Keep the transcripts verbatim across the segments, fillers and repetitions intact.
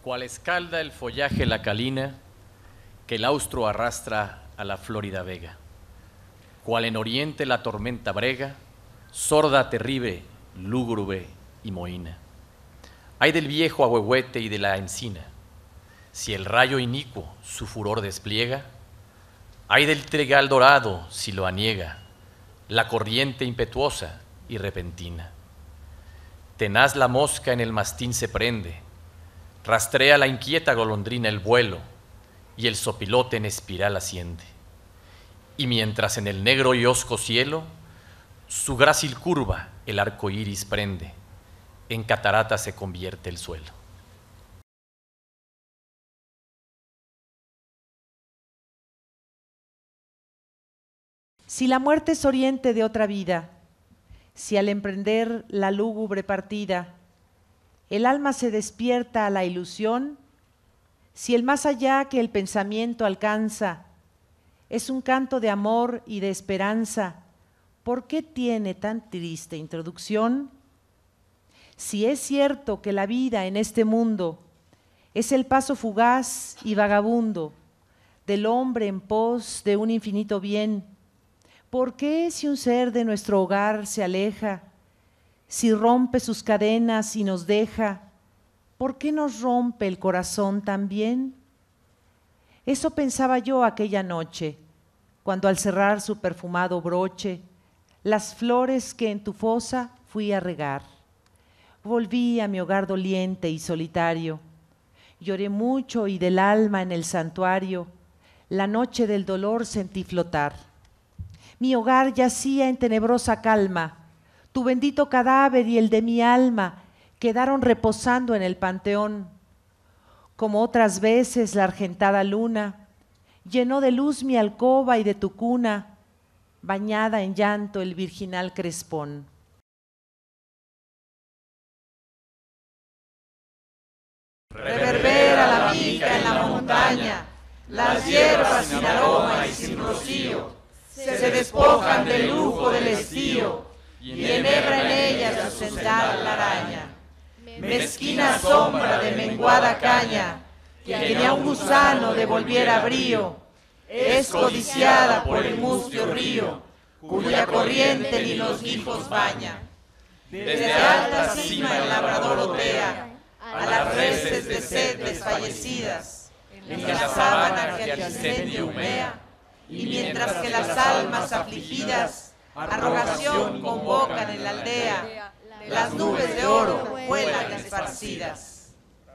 cual escalda el follaje la calina, que el austro arrastra a la flórida vega, cual en oriente la tormenta brega, sorda, terrible, lúgubre y mohina. Ay del viejo ahuehuete y de la encina, si el rayo inicuo su furor despliega, ay del trigal dorado si lo aniega la corriente impetuosa y repentina. Tenaz la mosca en el mastín se prende, rastrea la inquieta golondrina el vuelo, y el sopilote en espiral asciende. Y mientras en el negro y hosco cielo, su grácil curva el arco iris prende, en catarata se convierte el suelo. Si la muerte es oriente de otra vida, si al emprender la lúgubre partida, el alma se despierta a la ilusión, si el más allá que el pensamiento alcanza es un canto de amor y de esperanza, ¿por qué tiene tan triste introducción? Si es cierto que la vida en este mundo es el paso fugaz y vagabundo del hombre en pos de un infinito bien, ¿por qué si un ser de nuestro hogar se aleja, si rompe sus cadenas y nos deja, ¿por qué nos rompe el corazón también? Eso pensaba yo aquella noche, cuando al cerrar su perfumado broche, las flores que en tu fosa fui a regar. Volví a mi hogar doliente y solitario, lloré mucho y del alma en el santuario, la noche del dolor sentí flotar. Mi hogar yacía en tenebrosa calma, tu bendito cadáver y el de mi alma quedaron reposando en el panteón. Como otras veces la argentada luna llenó de luz mi alcoba y de tu cuna, bañada en llanto el virginal crespón. Reverbera la mica en la montaña, las hierbas sin aroma y sin rocío se despojan del lujo del estío y enhebra en ellas su sendal la araña. Mezquina sombra de menguada caña, que ni a un gusano devolviera brío, es codiciada por el mustio río, cuya corriente ni los guijos baña. Desde alta cima el labrador otea a las reses de sed desfallecidas, en la sábana que aliciente humea, y mientras que las almas afligidas a rogación convocan en la aldea, las nubes de oro vuelan esparcidas.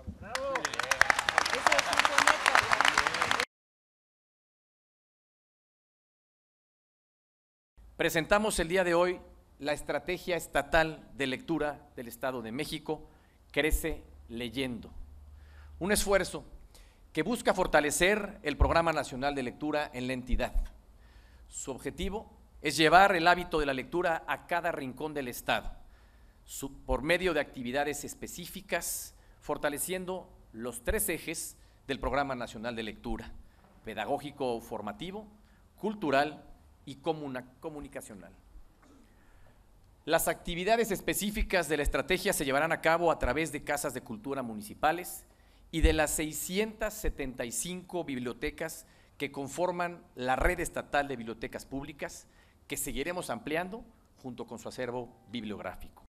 Presentamos el día de hoy la Estrategia Estatal de Lectura del Estado de México, Crece Leyendo. Un esfuerzo que busca fortalecer el Programa Nacional de Lectura en la entidad. Su objetivo es llevar el hábito de la lectura a cada rincón del Estado, por medio de actividades específicas, fortaleciendo los tres ejes del Programa Nacional de Lectura: pedagógico formativo, cultural y comunicacional. Las actividades específicas de la estrategia se llevarán a cabo a través de casas de cultura municipales y de las seiscientas setenta y cinco bibliotecas que conforman la red estatal de bibliotecas públicas, que seguiremos ampliando junto con su acervo bibliográfico.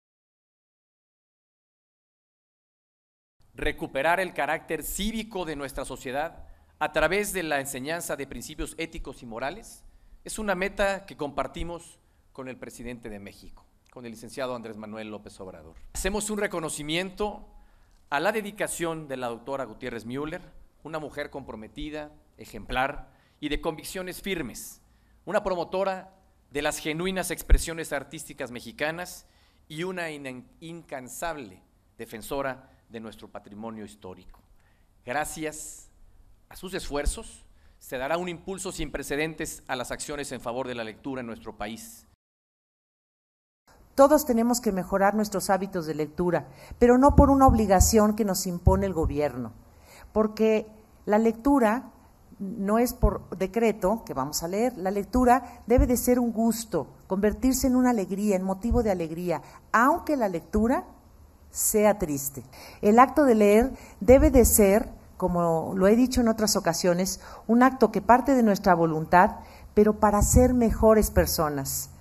Recuperar el carácter cívico de nuestra sociedad a través de la enseñanza de principios éticos y morales es una meta que compartimos con el presidente de México, con el licenciado Andrés Manuel López Obrador. Hacemos un reconocimiento a la dedicación de la doctora Gutiérrez Müller, una mujer comprometida, ejemplar y de convicciones firmes, una promotora de las genuinas expresiones artísticas mexicanas y una in- incansable defensora de nuestro patrimonio histórico. Gracias a sus esfuerzos, se dará un impulso sin precedentes a las acciones en favor de la lectura en nuestro país. Todos tenemos que mejorar nuestros hábitos de lectura, pero no por una obligación que nos impone el gobierno, porque la lectura no es por decreto que vamos a leer, la lectura debe de ser un gusto, convertirse en una alegría, en motivo de alegría, aunque la lectura sea triste. El acto de leer debe de ser, como lo he dicho en otras ocasiones, un acto que parte de nuestra voluntad, pero para ser mejores personas.